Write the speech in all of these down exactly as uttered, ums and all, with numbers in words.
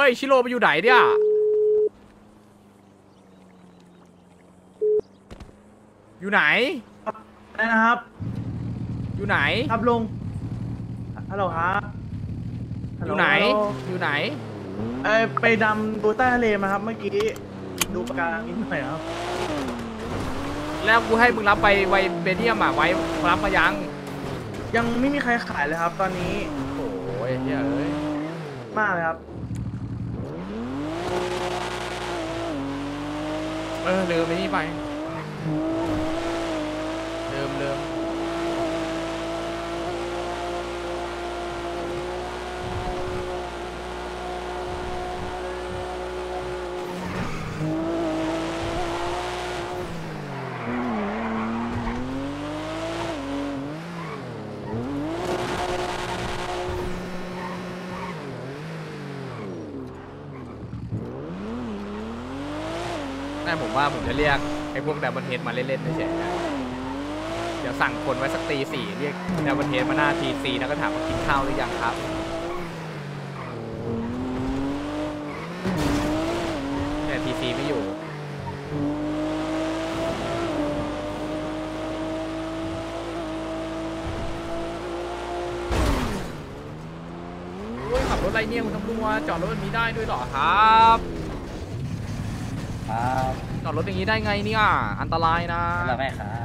ยชิโร่ไปอยู่ไหนเนี่ยอยู่ไหนนะครับอยู่ไหนครับลุงฮัลโหลครับอยู่ไหนอยู่ไหนเออไปดำดูใต้ทะเลมาครับเมื่อกี้ดูปะการังนิดหน่อยครับแล้วกูให้มึงรับไปไวเบเนียมอ่ะไว้รับมายังยังไม่มีใครขายเลยครับตอนนี้โอ้ยเฮ้ยเอ้ยมากเลยครับเออลืมไปนี่ไปลืมลืมน่ผมว่าผมจะเรียกไอ้พวกแดบเบิลเฮดมาเล่นๆเฉยๆเดี๋ยวสั่งคนไว้สักตีสี่เรียกแดบเบิลเฮดมาหน้าทีซีแล้วก็ถามว่ากินข้าวหรือยังครับแต่ทีซีไม่อยู่โอ้ยขับรถอะไรเนี่ยคุณตำรวจจอดรถแบบนี้ได้ด้วยเหรอครับครับจอดรถอย่างนี้ได้ไงเนี่ยอันตรายนะแล้วแม่ครับ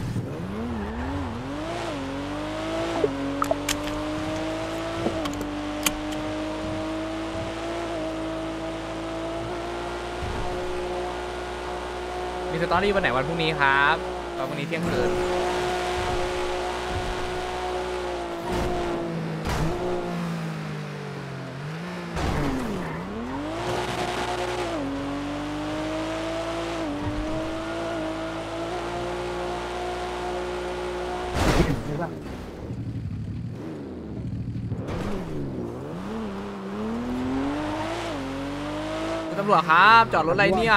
มีสตอรี่วันไหนวันพรุ่งนี้ครับตอนพรุ่งนี้เที่ยงคืนตำรวจครับจอดรถอะไรเนี่ย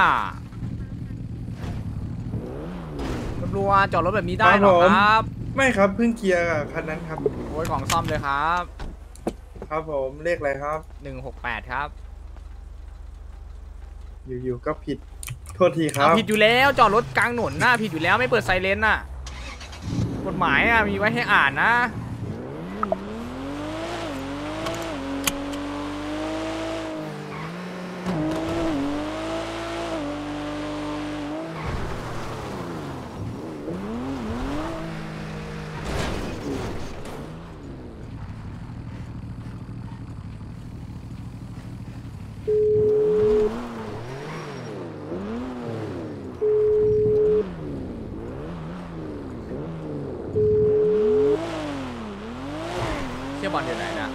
ตำรวจจอดรถแบบนี้ได้หรอครับไม่ครับเพิ่งเคลียร์กับคันนั้นครับโอ้ยของซ่อมเลยครับครับผมเลขอะไรครับหนึ่งหกแปดครับอยู่ๆก็ผิดโทษทีครับผิดอยู่แล้วจอดรถกลางถนนน่ะผิดอยู่แล้วไม่เปิดไซเรนน่ะกฎหมายอ่ะมีไว้ให้อ่านนะบอลอยู่ไหนนะ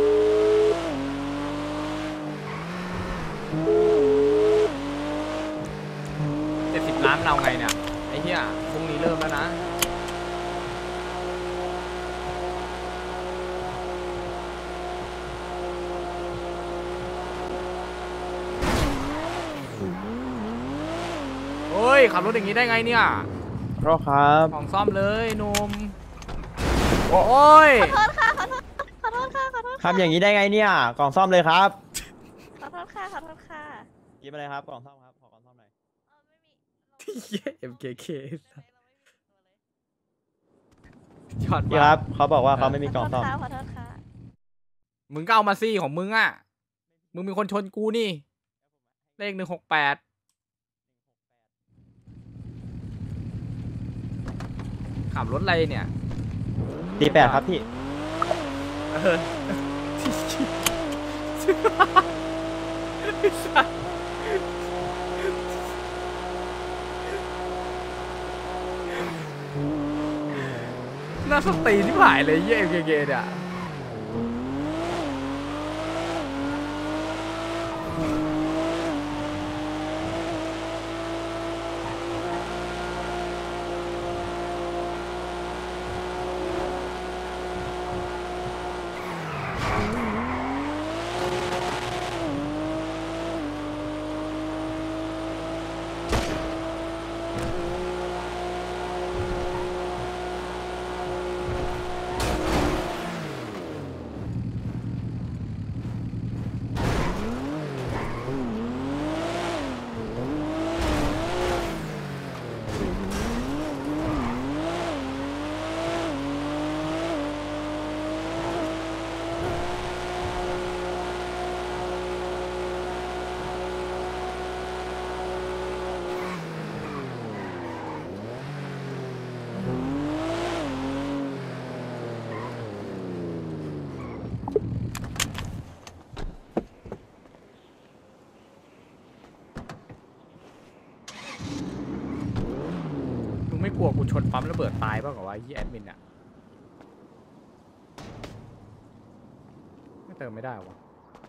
เจ็ดสิบล้านเราไงเนี่ยไอ้เหี้ยพรุ่งนี้เริ่มแล้วนะโอ้ยขับรถอย่างนี้ได้ไงเนี่ยเพราะครับของซ่อมเลยหนุ่มโอ้ยขอโทษค่ะขอโทษขอโทษค่ะขอโทษทำอย่างนี้ได้ไงเนี่ยกล่องซ่อมเลยครับขอโทษค่ะขอโทษค่ะกินมาเลยครับกล่องซ่อมครับขอกล่องซ่อมหน่อยเอ็มเคเคยอดพี่ครับเขาบอกว่าเขาไม่มีกล่องซ่อมขอโทษค่ะมึงก็เอามาซี่ของมึงอ่ะมึงมีคนชนกูนี่เลขหนึ่งหกแปดขับรถอะไรเนี่ยตีแปดครับพี่น่าสตีที่ผ่ายเลยเย่เกเกเนี่ยไม่กลัวกูชนปั๊มระเบิดตายบ้างเหรอวะยี่แอดมินอะไม่เติมไม่ได้วะ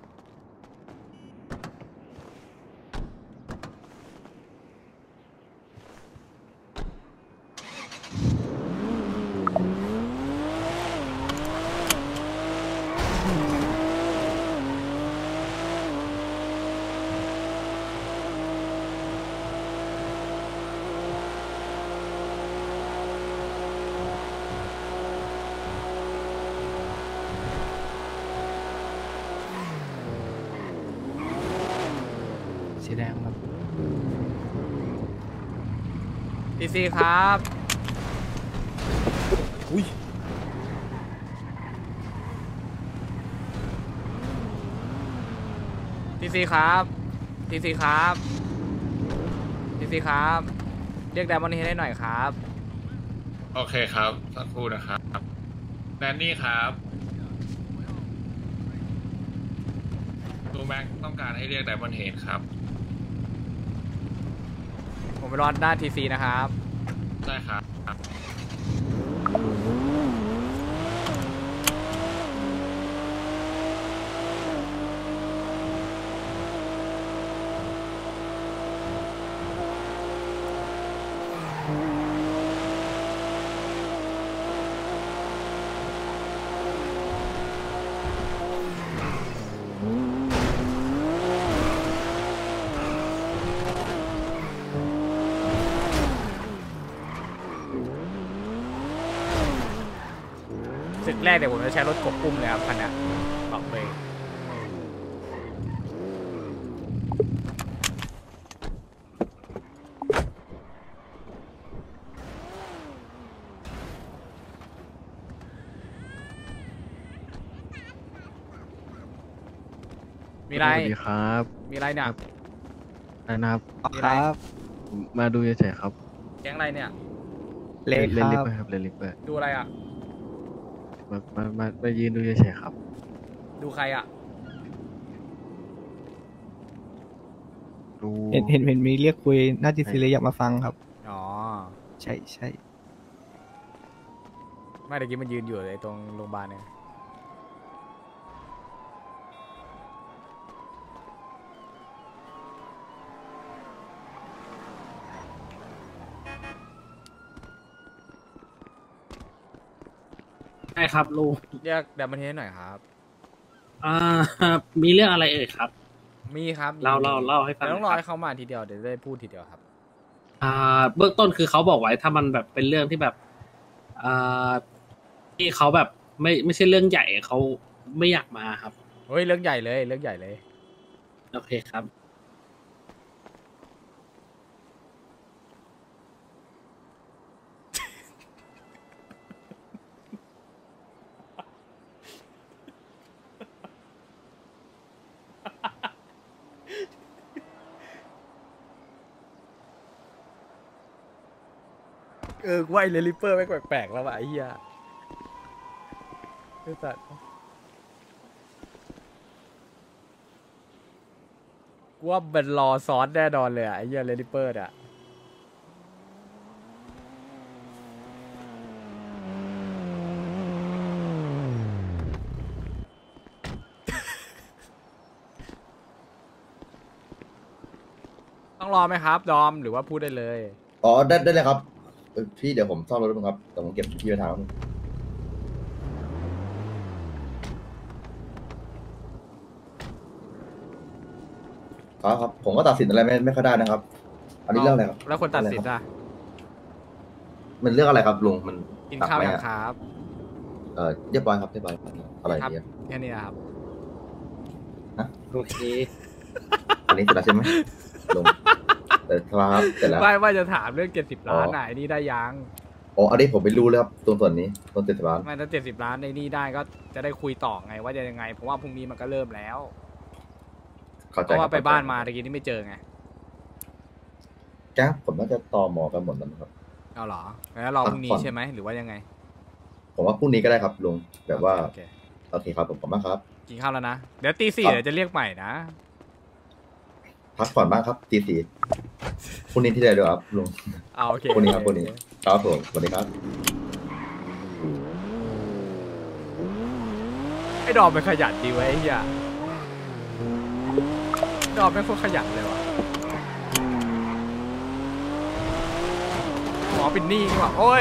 สีแดงครับทีซีครับอุ้ยทีซีครับทีซีครับทีซีครับเรียกไดมอนด์เฮดให้หน่อยครับโอเคครับสักครู่นะครับแนนนี่ครับดูแม็กต้องการให้เรียกไดมอนด์เฮดครับผมไปรอหน้าทีซีนะครับได้ครับศึกแรกเดี๋ยวผมจะใช้รถกบอุ้มเลยครับคันนี้บอกเลยมีอะไรสวัสดีครับมีอะไรเนี่ยอะไรนะครับมีอะไรมาดูเฉยๆครับแก๊งอะไรเนี่ยเล่นเล่นลิฟต์ไปครับเล่นลิฟต์ไปดูอะไรอ่ะมามามามายืนดูเฉยๆครับดูใครอ่ะดูเห็นเห็นเห็นมีเรียกคุยน่าจะซีเลยอยากมาฟังครับอ๋อใช่ใช่ไม่ได้กี้มันยืนอยู่เลยตรงโรงพยาบาลเนี่ยใช่ครับลุงเรียกแดมอนเฮดหน่อยครับอ่า มีเรื่องอะไรเอ่ยครับมีครับเล่าเล่าเล่าให้ฟังแต่ต้องรอหน่ให้อยครับเขามาทีเดียวเดี๋ยวจะได้พูดทีเดียวครับอ่า เบื้องต้นคือเขาบอกไว้ถ้ามันแบบเป็นเรื่องที่แบบ อ่า ที่เขาแบบไม่ไม่ใช่เรื่องใหญ่เขาไม่อยากมาครับเฮ้ยเรื่องใหญ่เลยเรื่องใหญ่เลยโอเคครับเออว่าไอ้เลลิเปอร์ไม่แปลกๆแล้วว่ะไอ้เหี้ยไอ้สัตว์กูว่าเป็นรอซ้อนแน่นอนเลยอ่ะไอ้เหี้ยเลลิเปอร์อ่ะต้องรอไหมครับดอมหรือว่าพูดได้เลยอ๋อได้ได้เลยครับเออพี่เดี๋ยวผมซ่อมรถมึงครับแต่ผมเก็บพี่ไปทางนึงครับครับผมก็ตัดสินอะไรไม่ไม่ค่อยได้นะครับ อันนี้เรื่องอะไรครับแล้วคนตัดสินอ่ะมันเรื่องอะไรครับลุงมันกินข้าวตัดไหมยังอะครับเออเรียบร้อยครับเรียบร้อยอะไรครับดีครับแค่นี้นะครับโอเคอันนี้เสร็จแล้วใช่ไหมลุงเออครับเสร็จแล้วไม่ว่าจะถามเรื่องเจ็ดสิบล้านอ๋อไหนนี่ได้ยังอ๋ออันนี้ผมไม่รู้เลยครับตรงส่วนนี้ตรงเจ็ดสิบล้านไม่ถ้าเจ็ดสิบล้านในนี่ได้ก็จะได้คุยต่อไงว่าจะยังไงเพราะว่าพรุ่งนี้มันก็เริ่มแล้วเข้าเพใจราะคว่าบไปบ้านมาตะกี้นี่ไม่เจอไงแก๊งผมน่าจะตอหมอกันหมดแล้วนะครับเอาเหรอแล้วรอพรุ่งนี้ใช่ไหมหรือว่ายังไงผมว่าพรุ่งนี้ก็ได้ครับลุงแบบว่าโอเคโอเคครับผมขอบคุณมากครับกินข้าวแล้วนะ เดี๋ยวตีสี่ครับเดี๋ยวจะเรียกใหม่นะพักผ่อนบ้างครับตีสี่พรุ่งนี้ที่ไหนด้วยครับลุงเอาโอเคพรุ่งนี้ครับพรุ่งนี้ครับผมสวัสดีครับไอ้ดอมเป็นขยันดีไว้ไอ้เหี้ยดอมเป็นคนขยันเลยวะหมอเป็นหนี้นี่หว่าโอ้ย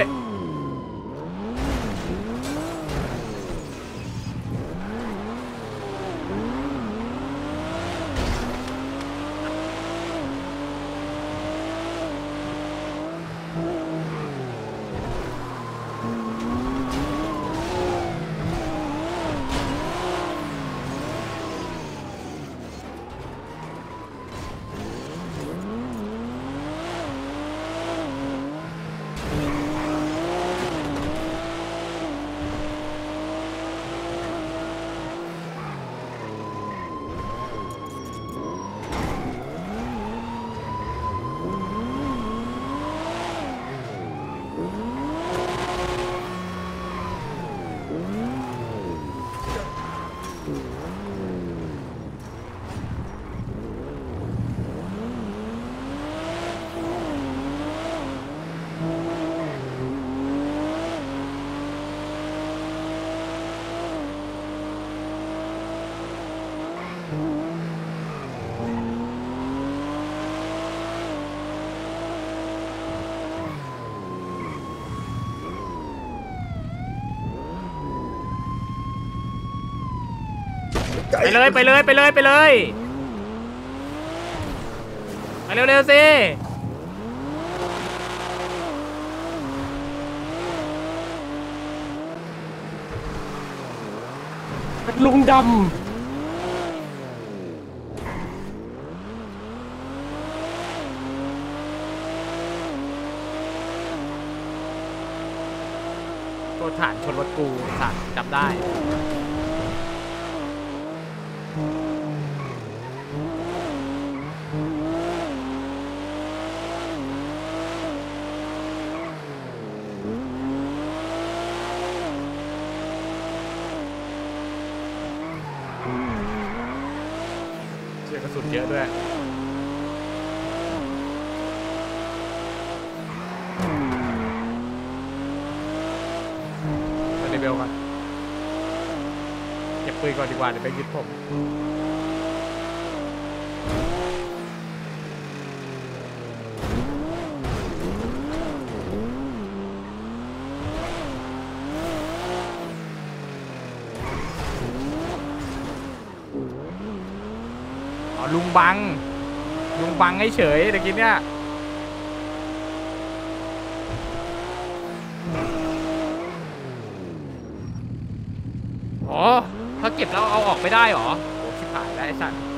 ไปเลยไปเลยไปเลยไปเลยไปเร็วๆสิลุงดำตัวฐานชนรถกูสัตว์จำได้เชื่อกระสุนเยอะด้วยไปเลเวลก่อนเก็บปืนก่อนดีกว่าเดี๋ยวไปยึดผมลุงบังลุงบังให้เฉยตะกี้เนี่ยอ๋อถ้าเก็บแล้วเอาออกไม่ได้หรอโอ้ชิบหายแล้วไอ้สัตว์